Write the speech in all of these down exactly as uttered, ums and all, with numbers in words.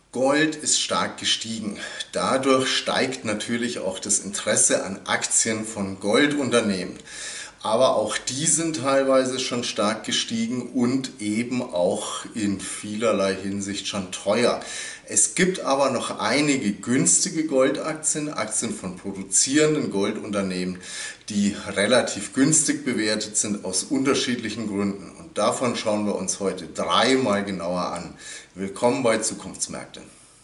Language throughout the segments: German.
Gold ist stark gestiegen. Dadurch steigt natürlich auch das Interesse an Aktien von Goldunternehmen. Aber auch die sind teilweise schon stark gestiegen und eben auch in vielerlei Hinsicht schon teuer. Es gibt aber noch einige günstige Goldaktien, Aktien von produzierenden Goldunternehmen, die relativ günstig bewertet sind aus unterschiedlichen Gründen. Und davon schauen wir uns heute dreimal genauer an. Willkommen bei Zukunftsmärkte.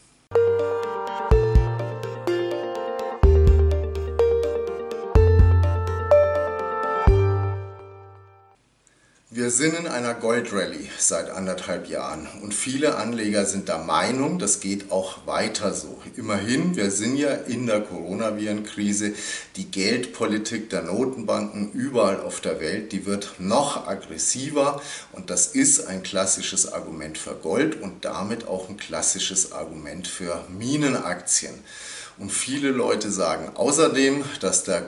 Wir sind in einer Goldrallye seit anderthalb Jahren und viele Anleger sind der Meinung, das geht auch weiter so. Immerhin, wir sind ja in der Coronaviren-Krise, die Geldpolitik der Notenbanken überall auf der Welt, die wird noch aggressiver und das ist ein klassisches Argument für Gold und damit auch ein klassisches Argument für Minenaktien. Und viele Leute sagen außerdem, dass der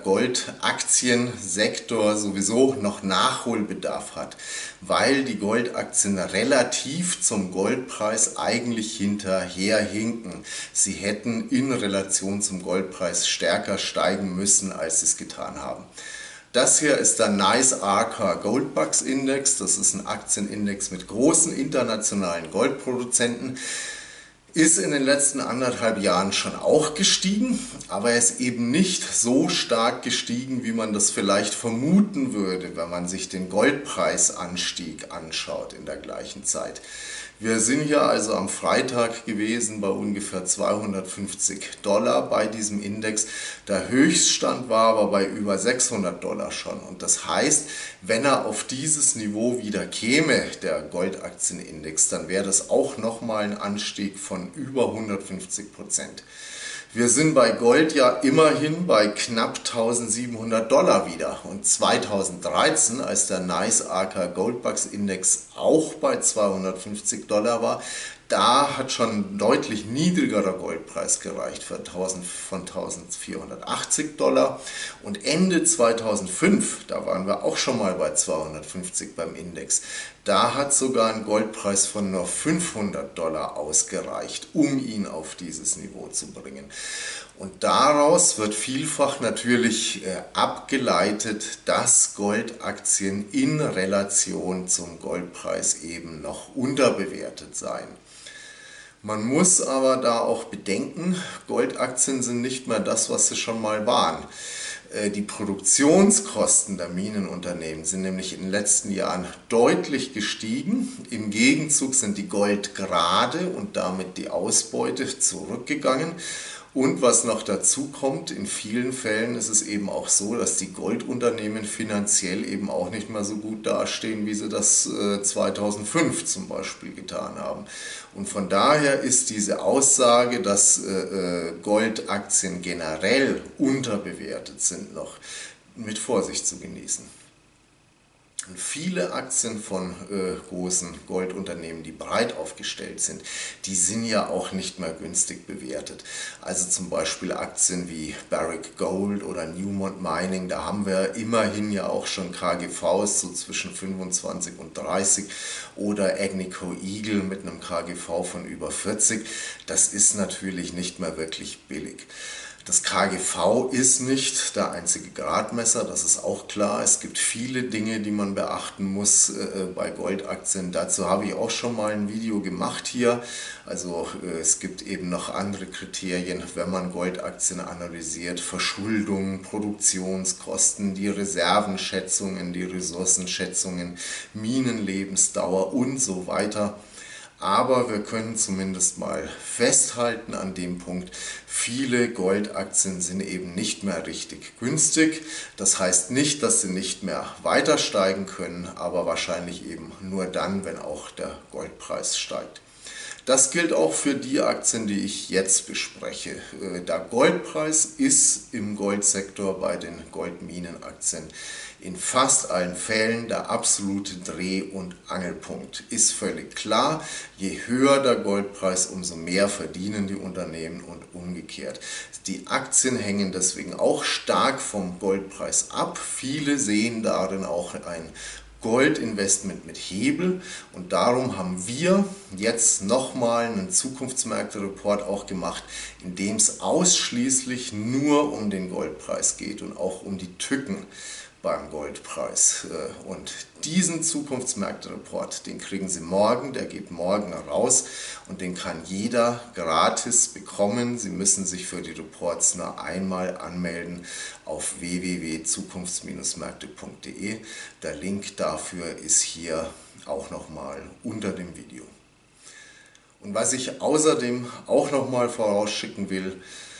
Goldaktiensektor sowieso noch Nachholbedarf hat, weil die Goldaktien relativ zum Goldpreis eigentlich hinterherhinken. Sie hätten in Relation zum Goldpreis stärker steigen müssen, als sie es getan haben. Das hier ist der Nice Arca Goldbugs Index. Das ist ein Aktienindex mit großen internationalen Goldproduzenten. Ist in den letzten anderthalb Jahren schon auch gestiegen, aber er ist eben nicht so stark gestiegen, wie man das vielleicht vermuten würde, wenn man sich den Goldpreisanstieg anschaut in der gleichen Zeit. Wir sind hier also am Freitag gewesen bei ungefähr zweihundertfünfzig Dollar bei diesem Index. Der Höchststand war aber bei über sechshundert Dollar schon. Und das heißt, wenn er auf dieses Niveau wieder käme, der Goldaktienindex, dann wäre das auch nochmal ein Anstieg von über hundertfünfzig Prozent. Wir sind bei Gold ja immerhin bei knapp eintausendsiebenhundert Dollar wieder. Und zweitausenddreizehn, als der Nice Arca Goldbugs Index auch bei zweihundertfünfzig Dollar war, da hat schon ein deutlich niedrigerer Goldpreis gereicht für tausend, von eintausendvierhundertachtzig Dollar. Und Ende zweitausendfünf, da waren wir auch schon mal bei zweihundertfünfzig beim Index, da hat sogar ein Goldpreis von nur fünfhundert Dollar ausgereicht, um ihn auf dieses Niveau zu bringen. Und daraus wird vielfach natürlich äh, abgeleitet, dass Goldaktien in Relation zum Goldpreis eben noch unterbewertet seien. Man muss aber da auch bedenken, Goldaktien sind nicht mehr das, was sie schon mal waren. Die Produktionskosten der Minenunternehmen sind nämlich in den letzten Jahren deutlich gestiegen. Im Gegenzug sind die Goldgrade und damit die Ausbeute zurückgegangen. Und was noch dazu kommt, in vielen Fällen ist es eben auch so, dass die Goldunternehmen finanziell eben auch nicht mehr so gut dastehen, wie sie das zweitausendfünf zum Beispiel getan haben. Und von daher ist diese Aussage, dass Goldaktien generell unterbewertet sind, noch mit Vorsicht zu genießen. Und viele Aktien von äh, großen Goldunternehmen, die breit aufgestellt sind, die sind ja auch nicht mehr günstig bewertet. Also zum Beispiel Aktien wie Barrick Gold oder Newmont Mining, da haben wir immerhin ja auch schon K G Vs so zwischen fünfundzwanzig und dreißig oder Agnico Eagle mit einem K G V von über vierzig. Das ist natürlich nicht mehr wirklich billig. Das K G V ist nicht der einzige Gradmesser, das ist auch klar. Es gibt viele Dinge, die man beachten muss äh, bei Goldaktien. Dazu habe ich auch schon mal ein Video gemacht hier. Also äh, es gibt eben noch andere Kriterien, wenn man Goldaktien analysiert. Verschuldung, Produktionskosten, die Reservenschätzungen, die Ressourcenschätzungen, Minenlebensdauer und so weiter. Aber wir können zumindest mal festhalten an dem Punkt, viele Goldaktien sind eben nicht mehr richtig günstig. Das heißt nicht, dass sie nicht mehr weiter steigen können, aber wahrscheinlich eben nur dann, wenn auch der Goldpreis steigt. Das gilt auch für die Aktien, die ich jetzt bespreche. Der Goldpreis ist im Goldsektor bei den Goldminenaktien in fast allen Fällen der absolute Dreh- und Angelpunkt. Ist völlig klar, je höher der Goldpreis, umso mehr verdienen die Unternehmen und umgekehrt. Die Aktien hängen deswegen auch stark vom Goldpreis ab. Viele sehen darin auch ein Goldinvestment mit Hebel, und darum haben wir jetzt nochmal einen Zukunftsmärkte-Report auch gemacht, in dem es ausschließlich nur um den Goldpreis geht und auch um die Tücken beim Goldpreis. Und diesen Zukunftsmärkte-Report, den kriegen Sie morgen, der geht morgen raus und den kann jeder gratis bekommen. Sie müssen sich für die Reports nur einmal anmelden auf w w w punkt zukunfts Bindestrich märkte punkt de. Der Link dafür ist hier auch nochmal unter dem Video. Und was ich außerdem auch nochmal vorausschicken will: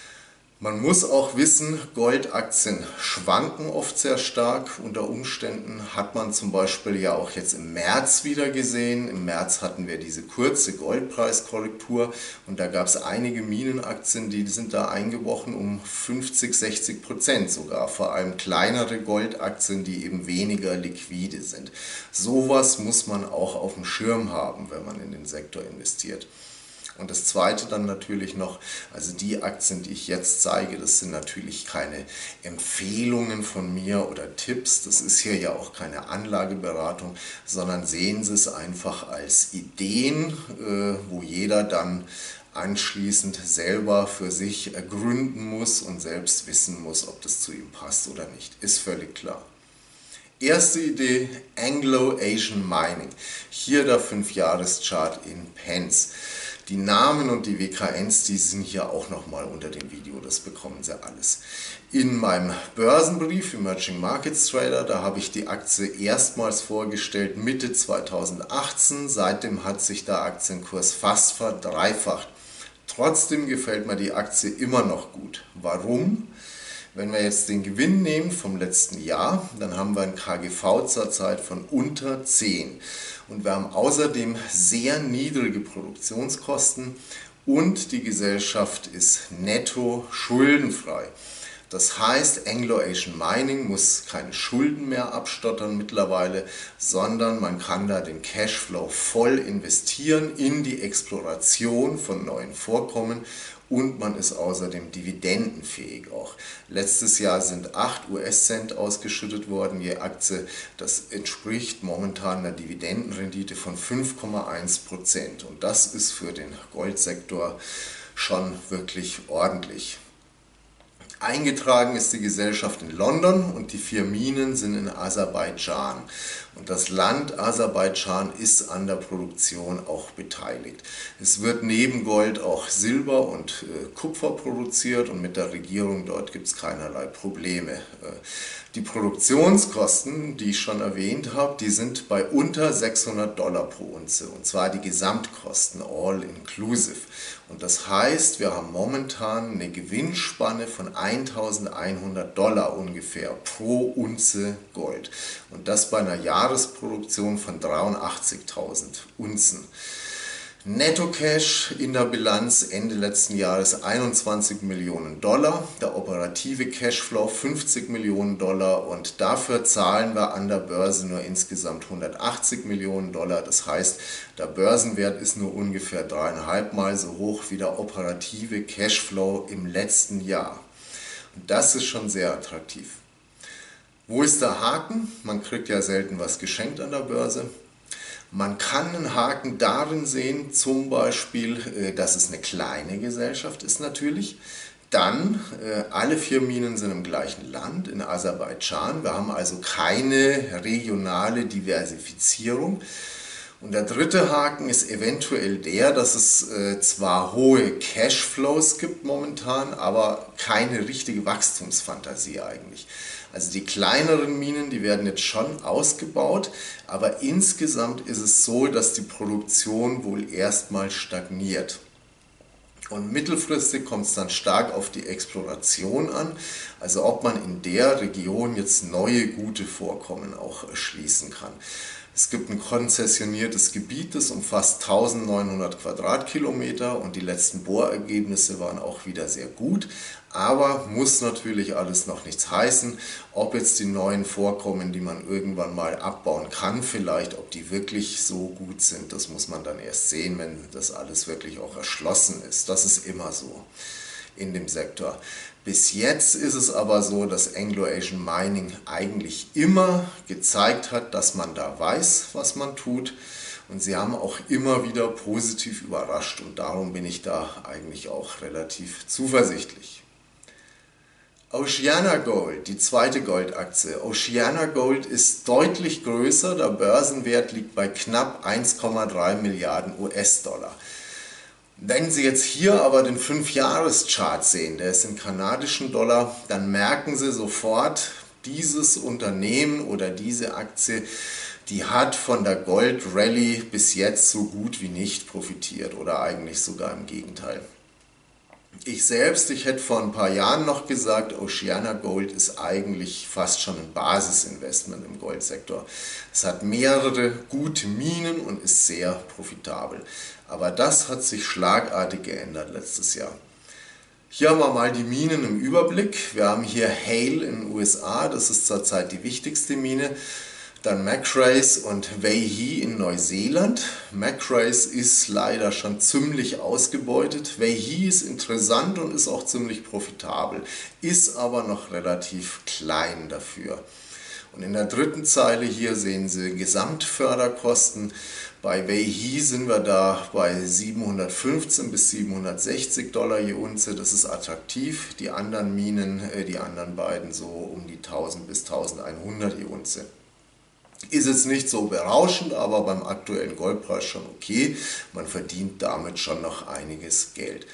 Man muss auch wissen, Goldaktien schwanken oft sehr stark. Unter Umständen hat man zum Beispiel ja auch jetzt im März wieder gesehen. Im März hatten wir diese kurze Goldpreiskorrektur und da gab es einige Minenaktien, die sind da eingebrochen um fünfzig, sechzig Prozent sogar. Vor allem kleinere Goldaktien, die eben weniger liquide sind. Sowas muss man auch auf dem Schirm haben, wenn man in den Sektor investiert. Und das zweite dann natürlich noch, also die Aktien, die ich jetzt zeige, das sind natürlich keine Empfehlungen von mir oder Tipps, das ist hier ja auch keine Anlageberatung, sondern sehen Sie es einfach als Ideen, wo jeder dann anschließend selber für sich ergründen muss und selbst wissen muss, ob das zu ihm passt oder nicht. Ist völlig klar. Erste Idee: Anglo-Asian Mining. Hier der fünf Jahres Chart in Pence. Die Namen und die W K Ns, die sind hier auch nochmal unter dem Video, das bekommen Sie alles. In meinem Börsenbrief Emerging Markets Trader, da habe ich die Aktie erstmals vorgestellt Mitte zweitausendachtzehn. Seitdem hat sich der Aktienkurs fast verdreifacht. Trotzdem gefällt mir die Aktie immer noch gut. Warum? Wenn wir jetzt den Gewinn nehmen vom letzten Jahr, dann haben wir ein K G V zurzeit von unter zehn. Und wir haben außerdem sehr niedrige Produktionskosten und die Gesellschaft ist netto schuldenfrei. Das heißt, Anglo-Asian Mining muss keine Schulden mehr abstottern mittlerweile, sondern man kann da den Cashflow voll investieren in die Exploration von neuen Vorkommen. Und man ist außerdem dividendenfähig auch. Letztes Jahr sind acht US-Cent ausgeschüttet worden je Aktie. Das entspricht momentan einer Dividendenrendite von fünf Komma eins Prozent. Und das ist für den Goldsektor schon wirklich ordentlich. Eingetragen ist die Gesellschaft in London und die vier Minen sind in Aserbaidschan. Und das Land Aserbaidschan ist an der Produktion auch beteiligt. Es wird neben Gold auch Silber und äh, Kupfer produziert und mit der Regierung dort gibt es keinerlei Probleme. Äh, die Produktionskosten, die ich schon erwähnt habe, die sind bei unter sechshundert Dollar pro Unze, und zwar die Gesamtkosten, all inclusive. Und das heißt, wir haben momentan eine Gewinnspanne von eintausendeinhundert Dollar ungefähr pro Unze Gold. Und das bei einer Jahresproduktion von dreiundachtzigtausend Unzen. Netto-Cash in der Bilanz Ende letzten Jahres einundzwanzig Millionen Dollar, der operative Cashflow fünfzig Millionen Dollar, und dafür zahlen wir an der Börse nur insgesamt hundertachtzig Millionen Dollar. Das heißt, der Börsenwert ist nur ungefähr dreieinhalb Mal so hoch wie der operative Cashflow im letzten Jahr. Und das ist schon sehr attraktiv. Wo ist der Haken? Man kriegt ja selten was geschenkt an der Börse. Man kann einen Haken darin sehen, zum Beispiel, dass es eine kleine Gesellschaft ist natürlich. Dann, alle vier Minen sind im gleichen Land, in Aserbaidschan. Wir haben also keine regionale Diversifizierung. Und der dritte Haken ist eventuell der, dass es äh, zwar hohe Cashflows gibt momentan, aber keine richtige Wachstumsfantasie eigentlich. Also die kleineren Minen, die werden jetzt schon ausgebaut, aber insgesamt ist es so, dass die Produktion wohl erstmal stagniert. Und mittelfristig kommt es dann stark auf die Exploration an, also ob man in der Region jetzt neue gute Vorkommen auch erschließen kann. Es gibt ein konzessioniertes Gebiet, das umfasst eintausendneunhundert Quadratkilometer und die letzten Bohrergebnisse waren auch wieder sehr gut. Aber muss natürlich alles noch nichts heißen, ob jetzt die neuen Vorkommen, die man irgendwann mal abbauen kann, vielleicht, ob die wirklich so gut sind, das muss man dann erst sehen, wenn das alles wirklich auch erschlossen ist. Das ist immer so. in dem Sektor. Bis jetzt ist es aber so, dass Anglo Asian Mining eigentlich immer gezeigt hat, dass man da weiß, was man tut. Und sie haben auch immer wieder positiv überrascht und darum bin ich da eigentlich auch relativ zuversichtlich. OceanaGold, die zweite Goldaktie. OceanaGold ist deutlich größer, der Börsenwert liegt bei knapp eins Komma drei Milliarden U S-Dollar. Wenn Sie jetzt hier aber den fünf Jahres Chart sehen, der ist in kanadischen Dollar, dann merken Sie sofort, dieses Unternehmen oder diese Aktie, die hat von der Gold Rally bis jetzt so gut wie nicht profitiert oder eigentlich sogar im Gegenteil. Ich selbst, ich hätte vor ein paar Jahren noch gesagt, OceanaGold ist eigentlich fast schon ein Basisinvestment im Goldsektor. Es hat mehrere gute Minen und ist sehr profitabel. Aber das hat sich schlagartig geändert letztes Jahr. Hier haben wir mal die Minen im Überblick. Wir haben hier Hale in den U S A, das ist zurzeit die wichtigste Mine. Dann Macraes und Waihi in Neuseeland. Macraes ist leider schon ziemlich ausgebeutet. Waihi ist interessant und ist auch ziemlich profitabel, ist aber noch relativ klein dafür. Und in der dritten Zeile hier sehen Sie Gesamtförderkosten. Bei Waihi sind wir da bei siebenhundertfünfzehn bis siebenhundertsechzig Dollar je Unze. Das ist attraktiv. Die anderen Minen, die anderen beiden so um die tausend bis eintausendeinhundert je Unze. Ist jetzt nicht so berauschend, aber beim aktuellen Goldpreis schon okay. Man verdient damit schon noch einiges Geld.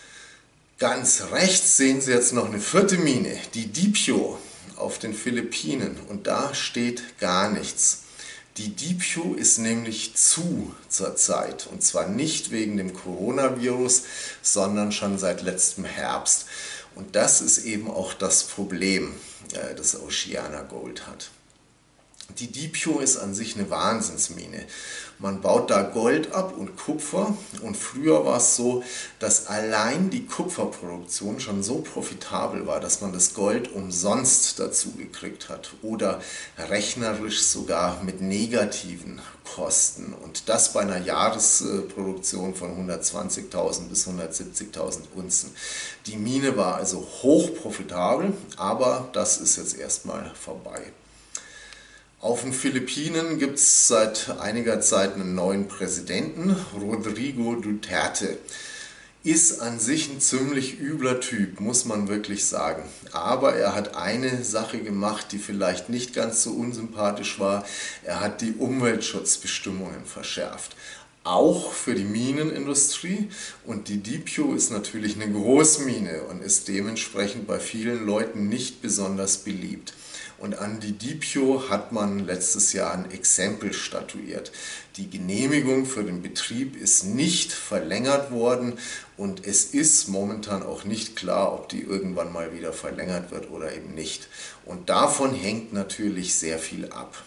Ganz rechts sehen Sie jetzt noch eine vierte Mine, die Dipyo auf den Philippinen. Und da steht gar nichts. Die Dipyo ist nämlich zu zurzeit. Und zwar nicht wegen dem Coronavirus, sondern schon seit letztem Herbst. Und das ist eben auch das Problem, das OceanaGold hat. Die Dipyo ist an sich eine Wahnsinnsmine. Man baut da Gold ab und Kupfer und früher war es so, dass allein die Kupferproduktion schon so profitabel war, dass man das Gold umsonst dazu gekriegt hat oder rechnerisch sogar mit negativen Kosten und das bei einer Jahresproduktion von hundertzwanzigtausend bis hundertsiebzigtausend Unzen. Die Mine war also hoch profitabel, aber das ist jetzt erstmal vorbei. Auf den Philippinen gibt es seit einiger Zeit einen neuen Präsidenten, Rodrigo Duterte. Ist an sich ein ziemlich übler Typ, muss man wirklich sagen. Aber er hat eine Sache gemacht, die vielleicht nicht ganz so unsympathisch war. Er hat die Umweltschutzbestimmungen verschärft. Auch für die Minenindustrie und die Dipyo ist natürlich eine Großmine und ist dementsprechend bei vielen Leuten nicht besonders beliebt. Und an die Dipyo hat man letztes Jahr ein Exempel statuiert. Die Genehmigung für den Betrieb ist nicht verlängert worden und es ist momentan auch nicht klar, ob die irgendwann mal wieder verlängert wird oder eben nicht. Und davon hängt natürlich sehr viel ab.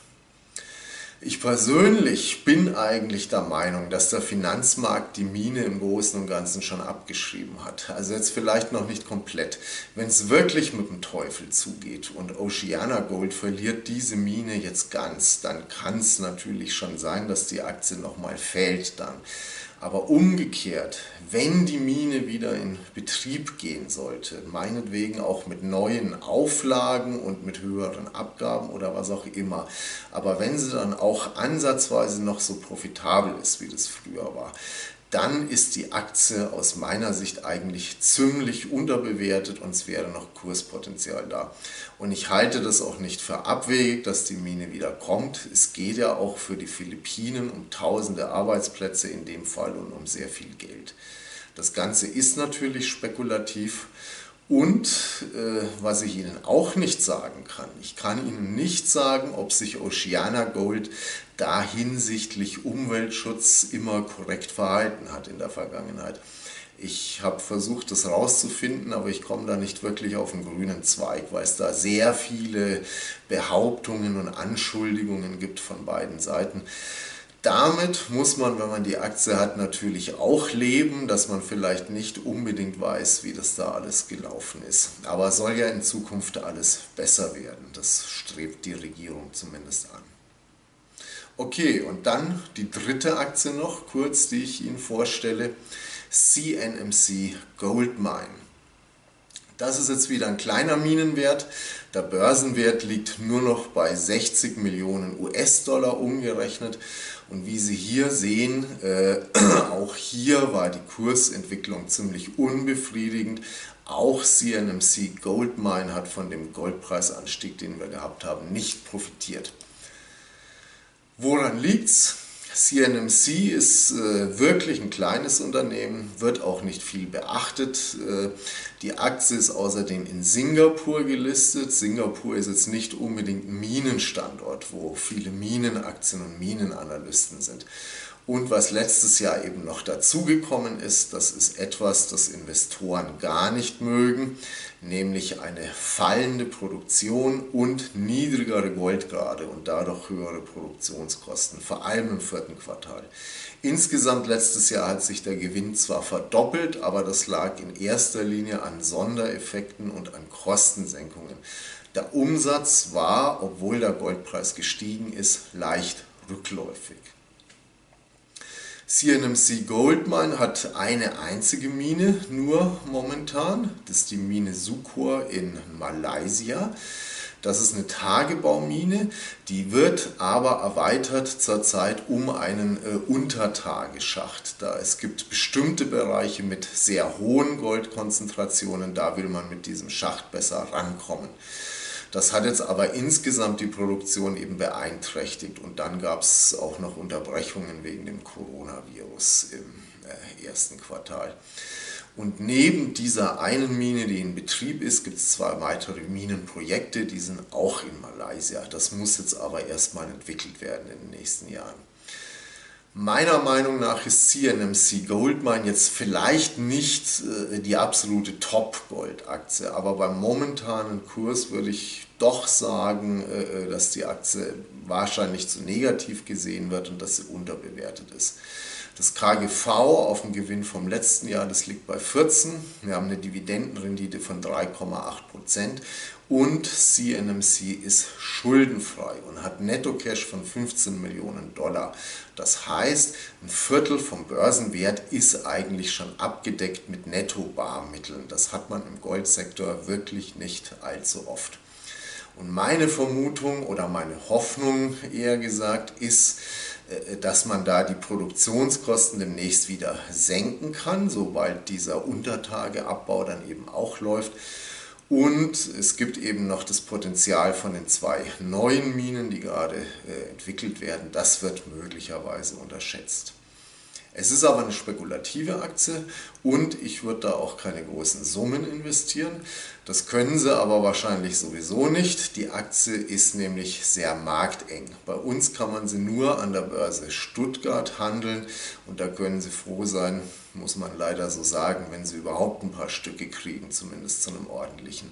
Ich persönlich bin eigentlich der Meinung, dass der Finanzmarkt die Mine im Großen und Ganzen schon abgeschrieben hat. Also jetzt vielleicht noch nicht komplett. Wenn es wirklich mit dem Teufel zugeht und OceanaGold verliert diese Mine jetzt ganz, dann kann es natürlich schon sein, dass die Aktie nochmal fällt dann. Aber umgekehrt, wenn die Mine wieder in Betrieb gehen sollte, meinetwegen auch mit neuen Auflagen und mit höheren Abgaben oder was auch immer, aber wenn sie dann auch ansatzweise noch so profitabel ist, wie das früher war, dann ist die Aktie aus meiner Sicht eigentlich ziemlich unterbewertet und es wäre noch Kurspotenzial da. Und ich halte das auch nicht für abwegig, dass die Mine wieder kommt. Es geht ja auch für die Philippinen um tausende Arbeitsplätze in dem Fall und um sehr viel Geld. Das Ganze ist natürlich spekulativ. Und äh, was ich Ihnen auch nicht sagen kann, ich kann Ihnen nicht sagen, ob sich OceanaGold da hinsichtlich Umweltschutz immer korrekt verhalten hat in der Vergangenheit. Ich habe versucht, das rauszufinden, aber ich komme da nicht wirklich auf den grünen Zweig, weil es da sehr viele Behauptungen und Anschuldigungen gibt von beiden Seiten. Damit muss man, wenn man die Aktie hat, natürlich auch leben, dass man vielleicht nicht unbedingt weiß, wie das da alles gelaufen ist. Aber es soll ja in Zukunft alles besser werden. Das strebt die Regierung zumindest an. Okay, und dann die dritte Aktie noch, kurz, die ich Ihnen vorstelle, C N M C Gold Mine. Das ist jetzt wieder ein kleiner Minenwert. Der Börsenwert liegt nur noch bei sechzig Millionen U S-Dollar umgerechnet. Und wie Sie hier sehen, äh, auch hier war die Kursentwicklung ziemlich unbefriedigend. Auch C N M C Goldmine hat von dem Goldpreisanstieg, den wir gehabt haben, nicht profitiert. Woran liegt's? C N M C ist äh, wirklich ein kleines Unternehmen, wird auch nicht viel beachtet. Äh, die Aktie ist außerdem in Singapur gelistet. Singapur ist jetzt nicht unbedingt ein Minenstandort, wo viele Minenaktien und Minenanalysten sind. Und was letztes Jahr eben noch dazugekommen ist, das ist etwas, das Investoren gar nicht mögen, nämlich eine fallende Produktion und niedrigere Goldgrade und dadurch höhere Produktionskosten, vor allem im vierten Quartal. Insgesamt letztes Jahr hat sich der Gewinn zwar verdoppelt, aber das lag in erster Linie an Sondereffekten und an Kostensenkungen. Der Umsatz war, obwohl der Goldpreis gestiegen ist, leicht rückläufig. C N M C Goldmine hat eine einzige Mine nur momentan, das ist die Mine Sukor in Malaysia. Das ist eine Tagebaumine, die wird aber erweitert zurzeit um einen äh, Untertageschacht. Da es gibt bestimmte Bereiche mit sehr hohen Goldkonzentrationen, da will man mit diesem Schacht besser rankommen. Das hat jetzt aber insgesamt die Produktion eben beeinträchtigt und dann gab es auch noch Unterbrechungen wegen dem Coronavirus im ersten Quartal. Und neben dieser einen Mine, die in Betrieb ist, gibt es zwei weitere Minenprojekte, die sind auch in Malaysia. Das muss jetzt aber erstmal entwickelt werden in den nächsten Jahren. Meiner Meinung nach ist C N M C Goldmine jetzt vielleicht nicht äh, die absolute Top-Gold-Aktie, aber beim momentanen Kurs würde ich doch sagen, äh, dass die Aktie wahrscheinlich zu negativ gesehen wird und dass sie unterbewertet ist. Das K G V auf den Gewinn vom letzten Jahr, das liegt bei vierzehn. Wir haben eine Dividendenrendite von drei Komma acht Prozent und C N M C ist schuldenfrei und hat Netto-Cash von fünfzehn Millionen Dollar. Das heißt, ein Viertel vom Börsenwert ist eigentlich schon abgedeckt mit Netto-Barmitteln. Das hat man im Goldsektor wirklich nicht allzu oft. Und meine Vermutung oder meine Hoffnung eher gesagt ist, dass man da die Produktionskosten demnächst wieder senken kann, sobald dieser Untertageabbau dann eben auch läuft. Und es gibt eben noch das Potenzial von den zwei neuen Minen, die gerade äh, entwickelt werden. Das wird möglicherweise unterschätzt. Es ist aber eine spekulative Aktie und ich würde da auch keine großen Summen investieren. Das können Sie aber wahrscheinlich sowieso nicht. Die Aktie ist nämlich sehr markteng. Bei uns kann man sie nur an der Börse Stuttgart handeln und da können Sie froh sein, muss man leider so sagen, wenn Sie überhaupt ein paar Stücke kriegen, zumindest zu einem ordentlichen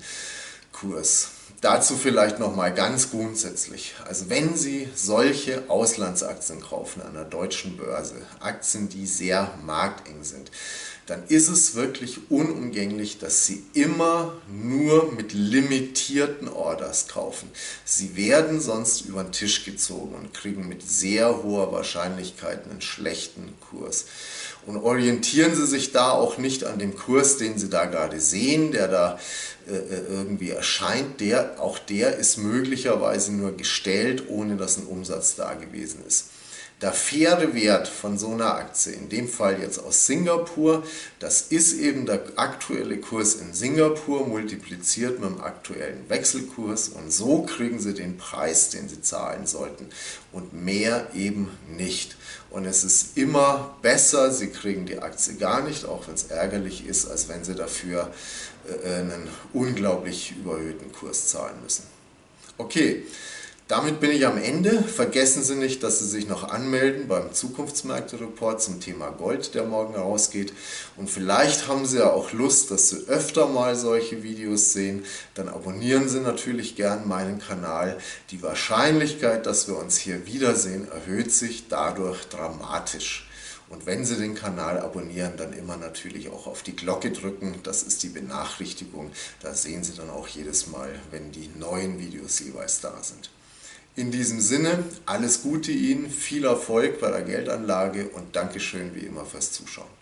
Kurs. Dazu vielleicht nochmal ganz grundsätzlich, also wenn Sie solche Auslandsaktien kaufen an der deutschen Börse, Aktien, die sehr markteng sind, dann ist es wirklich unumgänglich, dass Sie immer nur mit limitierten Orders kaufen. Sie werden sonst über den Tisch gezogen und kriegen mit sehr hoher Wahrscheinlichkeit einen schlechten Kurs. Und orientieren Sie sich da auch nicht an dem Kurs, den Sie da gerade sehen, der da äh, irgendwie erscheint. Der, auch der ist möglicherweise nur gestellt, ohne dass ein Umsatz da gewesen ist. Der faire Wert von so einer Aktie, in dem Fall jetzt aus Singapur, das ist eben der aktuelle Kurs in Singapur multipliziert mit dem aktuellen Wechselkurs und so kriegen Sie den Preis, den Sie zahlen sollten und mehr eben nicht. Und es ist immer besser, Sie kriegen die Aktie gar nicht, auch wenn es ärgerlich ist, als wenn Sie dafür einen unglaublich überhöhten Kurs zahlen müssen. Okay. Damit bin ich am Ende. Vergessen Sie nicht, dass Sie sich noch anmelden beim Zukunftsmärkte-Report zum Thema Gold, der morgen rausgeht. Und vielleicht haben Sie ja auch Lust, dass Sie öfter mal solche Videos sehen. Dann abonnieren Sie natürlich gern meinen Kanal. Die Wahrscheinlichkeit, dass wir uns hier wiedersehen, erhöht sich dadurch dramatisch. Und wenn Sie den Kanal abonnieren, dann immer natürlich auch auf die Glocke drücken. Das ist die Benachrichtigung. Da sehen Sie dann auch jedes Mal, wenn die neuen Videos jeweils da sind. In diesem Sinne, alles Gute Ihnen, viel Erfolg bei der Geldanlage und Dankeschön wie immer fürs Zuschauen.